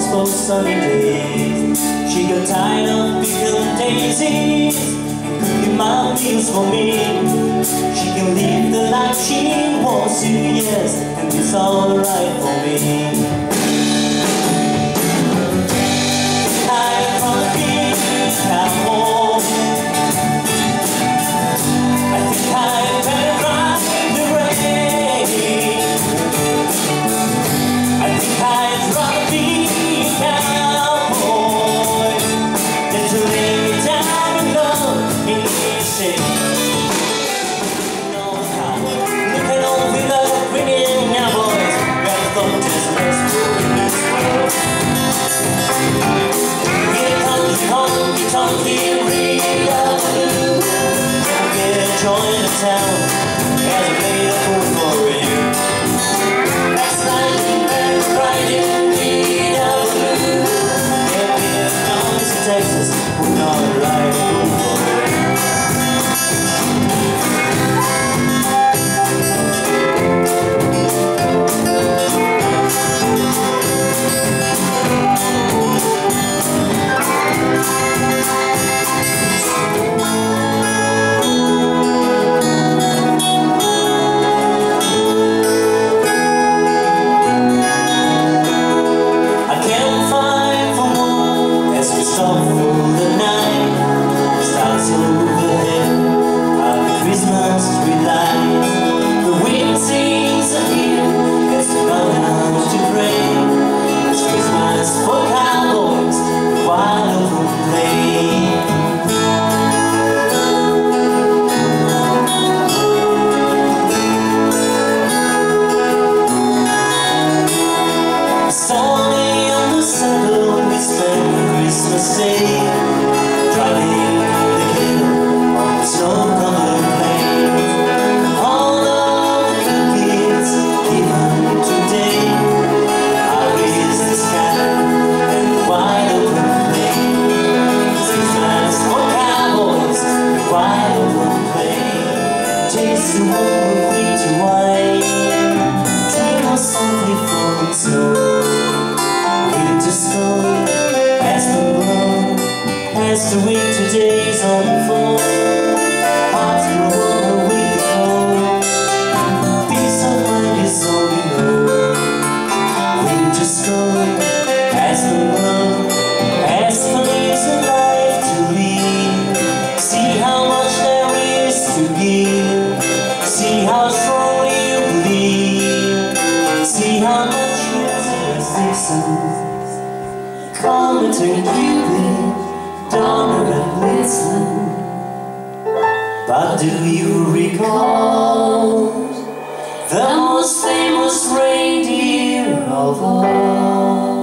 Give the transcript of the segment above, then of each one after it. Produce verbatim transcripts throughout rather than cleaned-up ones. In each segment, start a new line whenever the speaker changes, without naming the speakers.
for sunny days. She got tired of picking daisies and cooking my meals for me. She can live the life she wants to, yes, and it's alright for me. I wanna be at home. I think I better ride the rain. I think I'd rather be a cowboy than to lay me down in love in the shade. No cowboy, looking over the grinning cowboys, got a thought just rest in this world. Here comes the honky-tonky real get a joint in town as I made a fool for you. That's like you better ride in the avenue. Yeah, here comes to Texas, we're gonna ride a fool for you. As the winter days unfold, hearts grow warmer with the cold. Peace of mind is all you know. Winter stroll, as the world, as for little life to lead. See how much there is to give. See how strongly you believe. See how much you listen. Comet and Cupid, Donner and Blitzen. But do you recall the most famous reindeer of all?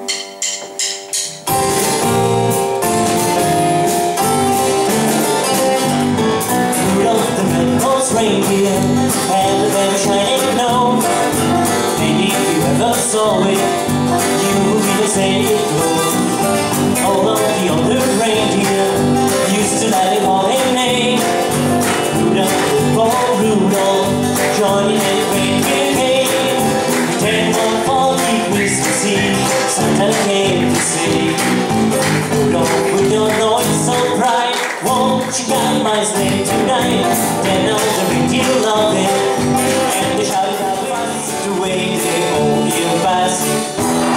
Rudolph the red-nosed reindeer had a very shiny nose, and if you ever saw it, you would be the same it all of the other reindeer used to let it call him name. Rudolph, poor Rudolph, joining in reindeer game. Ten one for Christmas Eve, Santa came to see. Rudolph, with your noise so bright, won't you guide my sleigh tonight? Then all the reindeer love him, and they shouted out fast the way they hold him fast.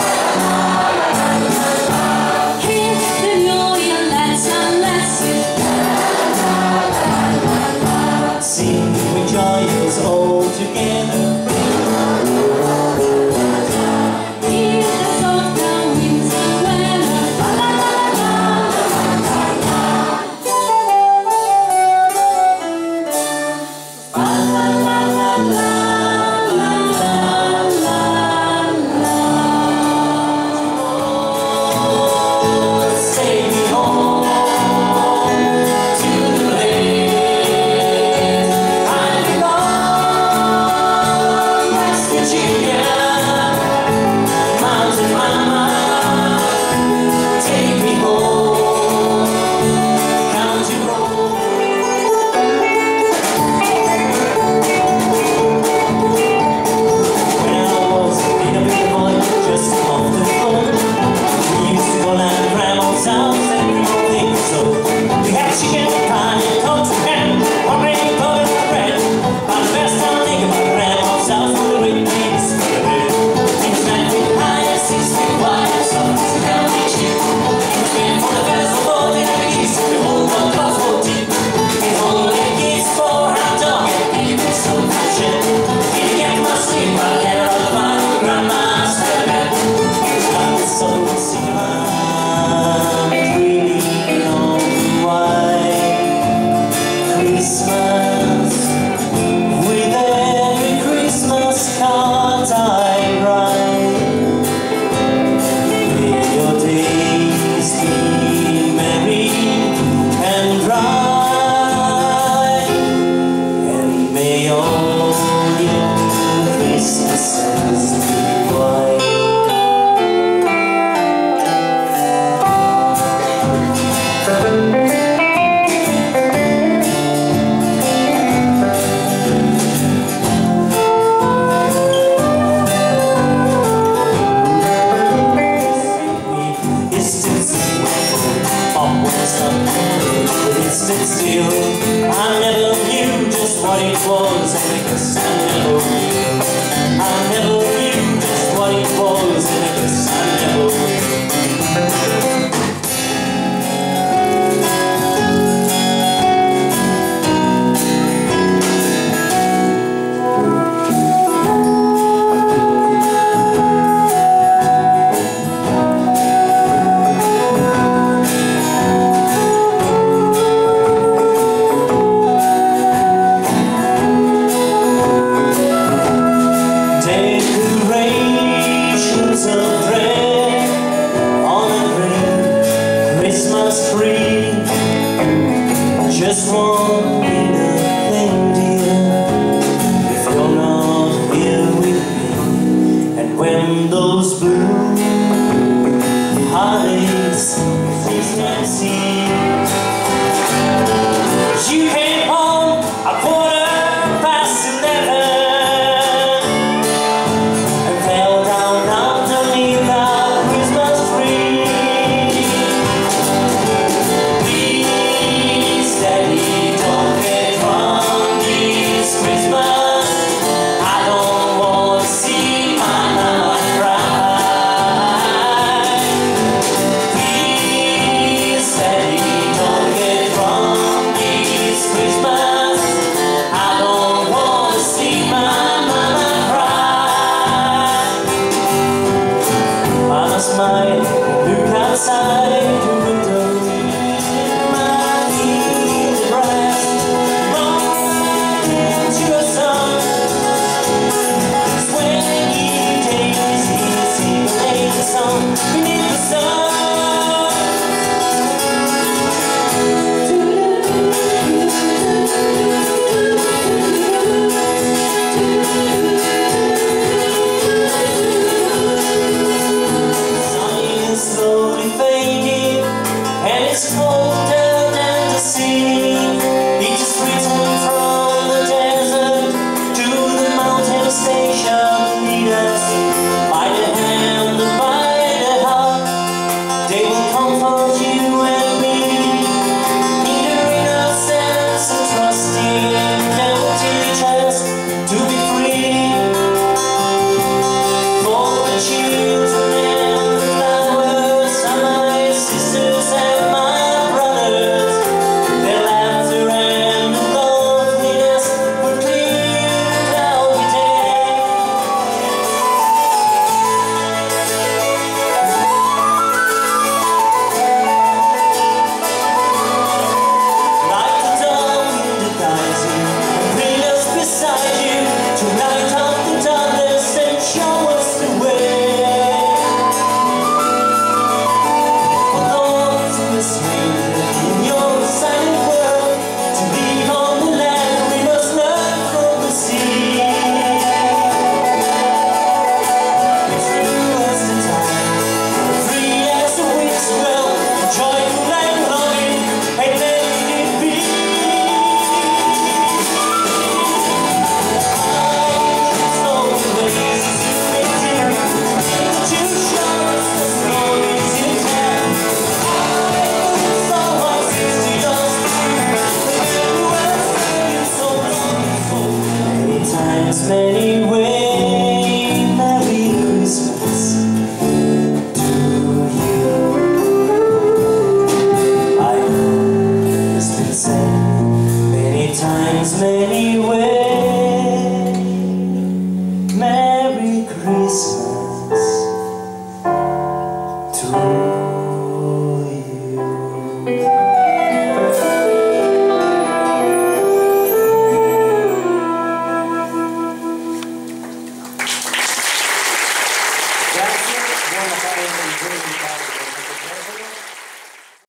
Sing with joyous all together. Hear the soft down winds of weather. La la la la la la la la la la la. Take me home to the place I belong. all your Christmases be white. Still, I never knew just what it was, and I guess I never knew. I never knew just what it was, and I guess I never knew. Just one little thing, dear, if you're not here with me. And when those blue holidays face my sea, you came home a quarter past eleven and fell down underneath our Christmas tree. Daddy, don't get drunk this Christmas. I don't want to see my mama cry. Please, Daddy, don't get drunk this Christmas. I don't want to see my mama cry. Mama smile, look outside the window. It's colder than the sea. It just returned from the desert to the mountain station. Lead us by the hand and by the heart. They will comfort you and me in their innocence and trusting. They will teach us to be free for the children and the flowers and my sisters and many ways. Merry Christmas to you. I know it's been said many times, many ways. Merry Christmas to you.